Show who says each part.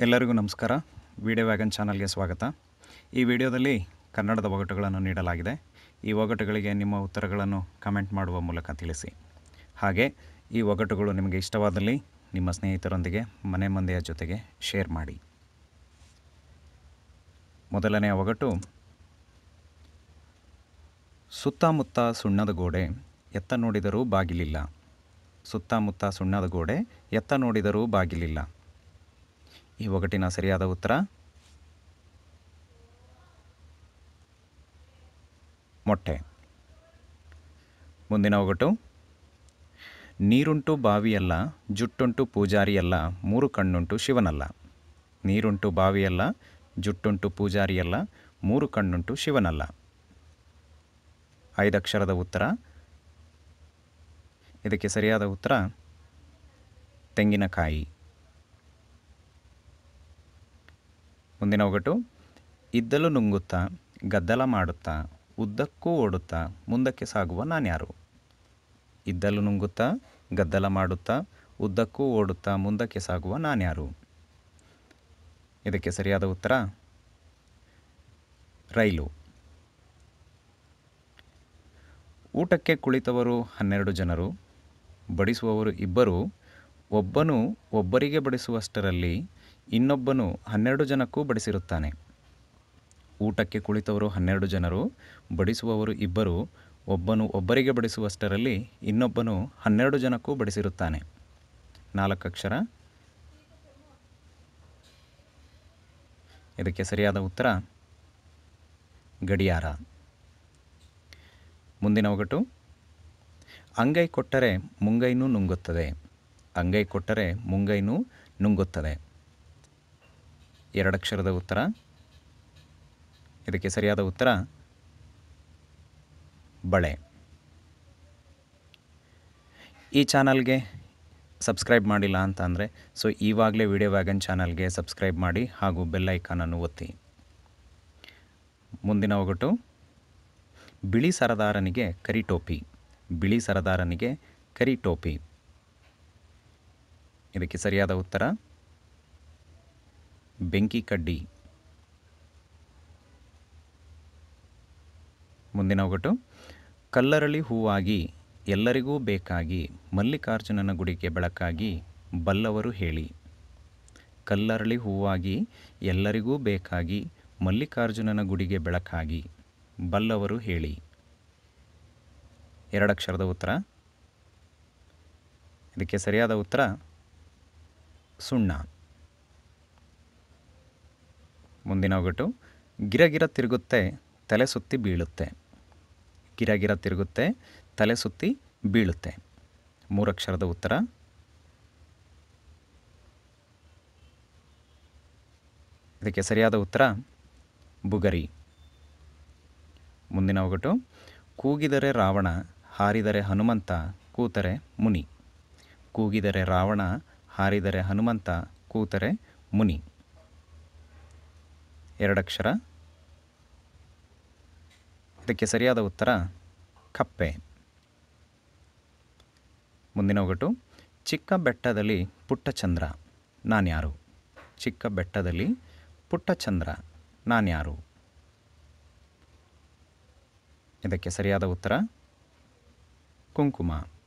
Speaker 1: ಎಲ್ಲರಿಗೂ ನಮಸ್ಕಾರ. Video wagon ಚಾನಲ್ಗೆ ಸ್ವಾಗತ. ಈ ವಿಡಿಯೋದಲ್ಲಿ ಕನ್ನಡದ ಒಗಟುಗಳನ್ನು ನೀಡಲಾಗಿದೆ. ಈ ಒಗಟುಗಳಿಗೆ ನಿಮ್ಮ ಉತ್ತರಗಳನ್ನು ಕಮೆಂಟ್ ಮಾಡುವ ಮೂಲಕ ತಿಳಿಸಿ. ಹಾಗೆ ಈ ಒಗಟುಗಳು ನಿಮಗೆ ಇಷ್ಟವಾದಲ್ಲಿ ನಿಮ್ಮ ಸ್ನೇಹಿತರೊಂದಿಗೆ ಮನೆ ಮಂದಿಯ ಜೊತೆಗೆ ಶೇರ್ ಮಾಡಿ. ಮೊದಲನೆಯ ಒಗಟು. ಸುತ್ತಮುತ್ತ ಸುಣ್ಣದ ಗೋಡೆ, ಎತ್ತ ನೋಡಿದರೂ ಬಾಗಿಲಿಲ್ಲ. ಸುತ್ತಮುತ್ತ ಸುಣ್ಣದ ಗೋಡೆ, ಎತ್ತ ನೋಡಿದರೂ ಬಾಗಿಲಿಲ್ಲ. ಈ ಒಗಟಿನ ಸರಿಯಾದ ಉತ್ತರ ಮೊಟ್ಟೆ. ಮುಂದಿನ ಒಗಟು. ನೀರುಂಟು ಬಾವಿಯಲ್ಲ, ಜುಟ್ಟುಂಟು ಪೂಜಾರಿಯಲ್ಲ, ಮೂರು ಕಣ್ಣುಂಟು ಶಿವನಲ್ಲ. ನೀರುಂಟು ಬಾವಿಯಲ್ಲ, ಜುಟ್ಟುಂಟು ಪೂಜಾರಿಯಲ್ಲ, ಮೂರು ಕಣ್ಣುಂಟು ಶಿವನಲ್ಲ. 5 ಅಕ್ಷರದ ಉತ್ತರ. ಇದಕ್ಕೆ ಸರಿಯಾದ ಉತ್ತರ ತೆಂಗಿನಕಾಯಿ. ಮುಂದಿನ ಒಗಟು. ಇದ್ದಲು ನುಂಗುತ್ತಾ, ಗದ್ದಲ ಮಾಡುತ್ತಾ, ಉದ್ದಕ್ಕೂ ಓಡುತ್ತಾ, ಮುಂದಕ್ಕೆ ಸಾಗುವ ನಾನ್ಯಾರು? ಇದ್ದಲು ನುಂಗುತ್ತಾ, ಗದ್ದಲ ಮಾಡುತ್ತಾ, ಉದ್ದಕ್ಕೂ ಓಡುತ್ತಾ, ಮುಂದಕ್ಕೆ ಸಾಗುವ ನಾನ್ಯಾರು? ಇದಕ್ಕೆ ಸರಿಯಾದ ಉತ್ತರ ರೈಲು. ಊಟಕ್ಕೆ ಕುಳಿತವರು 12 ಜನರು, ಬಡಿಸುವವರು ಇಬ್ಬರು. ಒಬ್ಬನು ಒಬ್ಬರಿಗೆ ಬಡಿಸುವಷ್ಟರಲ್ಲಿ ಇನ್ನೊಬ್ಬನು 12 ಜನಕ್ಕೂ ಬಡಿಸಿರುತ್ತಾನೆ. ಊಟಕ್ಕೆ ಕುಳಿತವರು 12 ಜನರು, ಬಡಿಸುವವರು ಇಬ್ಬರು. ಒಬ್ಬನು ಒಬ್ಬರಿಗೆ ಬಡಿಸುವಷ್ಟರಲ್ಲಿ ಇನ್ನೊಬ್ಬನು 12 ಜನಕ್ಕೂ ಬಡಿಸಿರುತ್ತಾನೆ. 4 ಅಕ್ಷರ. ಇದಕ್ಕೆ ಸರಿಯಾದ ಉತ್ತರ ಗಡಿಯಾರ. ಮುಂದಿನ ಒಗಟು. ಅಂಗೈ ಕೊಟ್ಟರೆ ಮುಂಗೈನೂ ನುಂಗುತ್ತದೆ, ಅಂಗೈ ಕೊಟ್ಟರೆ ಮುಂಗೈನೂ ನುಂಗುತ್ತದೆ. 2 ಅಕ್ಷರದ ಉತ್ತರ. ಇದಕ್ಕೆ ಸರಿಯಾದ ಉತ್ತರ ಬಳೆ. ಈ ಚಾನಲ್ಗೆ ಸಬ್ಸ್ಕ್ರೈಬ್ ಮಾಡಿಲ್ಲ ಅಂತ ಅಂದರೆ ಈವಾಗಲೇ ವಿಡಿಯೋ ವ್ಯಾಗನ್ ಚಾನಲ್ಗೆ ಸಬ್ಸ್ಕ್ರೈಬ್ ಮಾಡಿ ಹಾಗೂ ಬೆಲ್ ಐಕಾನನ್ನು ಒತ್ತಿ. ಮುಂದಿನ ಒಗಟು. ಬಿಳಿ ಸರದಾರನಿಗೆ ಕರಿ ಟೋಪಿ, ಬಿಳಿ ಸರದಾರನಿಗೆ ಕರಿ ಟೋಪಿ. ಇದಕ್ಕೆ ಸರಿಯಾದ ಉತ್ತರ ಬೆಂಕಿ ಕಡ್ಡಿ. ಮುಂದಿನ ಒಗಟು. ಕಲ್ಲರಳಿ ಹೂವಾಗಿ ಎಲ್ಲರಿಗೂ ಬೇಕಾಗಿ, ಮಲ್ಲಿಕಾರ್ಜುನನ ಗುಡಿಗೆ ಬೆಳಕಾಗಿ, ಬಲ್ಲವರು ಹೇಳಿ. ಕಲ್ಲರಳಿ ಹೂವಾಗಿ ಎಲ್ಲರಿಗೂ ಬೇಕಾಗಿ, ಮಲ್ಲಿಕಾರ್ಜುನನ ಗುಡಿಗೆ ಬೆಳಕಾಗಿ, ಬಲ್ಲವರು ಹೇಳಿ. 2 ಅಕ್ಷರದ ಉತ್ತರ. ಇದಕ್ಕೆ ಸರಿಯಾದ ಉತ್ತರ ಸುಣ್ಣ. ಮುಂದಿನ ಒಗಟು. ಗಿರಗಿರ ತಿರುಗುತ್ತೆ, ತಲೆ ಸುತ್ತಿ ಬೀಳುತ್ತೆ, ಗಿರಗಿರ ತಿರುಗುತ್ತೆ, ತಲೆ ಸುತ್ತಿ ಬೀಳುತ್ತೆ. 3 ಅಕ್ಷರದ ಉತ್ತರ. ಇದಕ್ಕೆ ಸರಿಯಾದ ಉತ್ತರ ಬುಗರಿ. ಮುಂದಿನ ಒಗಟು. ಕೂಗಿದರೆ ರಾವಣ, ಹಾರಿದರೆ ಹನುಮಂತ, ಕೂತರೆ ಮುನಿ. ಕೂಗಿದರೆ ರಾವಣ, ಹಾರಿದರೆ ಹನುಮಂತ, ಕೂತರೆ ಮುನಿ. 2 ಅಕ್ಷರ. ಇದಕ್ಕೆ ಸರಿಯಾದ ಉತ್ತರ ಕಪ್ಪೆ. ಮುಂದಿನ ಒಗಟು. ಚಿಕ್ಕ ಬೆಟ್ಟದಲ್ಲಿ ಪುಟ್ಟ ಚಂದ್ರ, ನಾನ್ಯಾರು? ಚಿಕ್ಕ ಬೆಟ್ಟದಲ್ಲಿ ಪುಟ್ಟ ಚಂದ್ರ, ನಾನ್ಯಾರು? ಇದಕ್ಕೆ ಸರಿಯಾದ ಉತ್ತರ ಕುಂಕುಮ.